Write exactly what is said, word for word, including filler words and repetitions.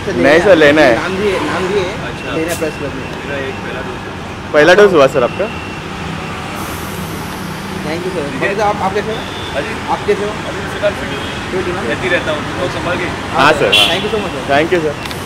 Sir नहीं sir, लेना है। नाम दिए नाम दिए अच्छा। लेना प्रेस क्लब में। मेरा एक पहला डोज है। पहला डोज हुआ सर आपका? Thank you sir. डॉक्टर साहब आप कैसे हो? अजी आप कैसे हो? अभी फिलहाल फिट ठीक है ना? रहती रहता हूँ, बहुत संभाल के। हाँ sir, thank you so much sir. Thank you sir.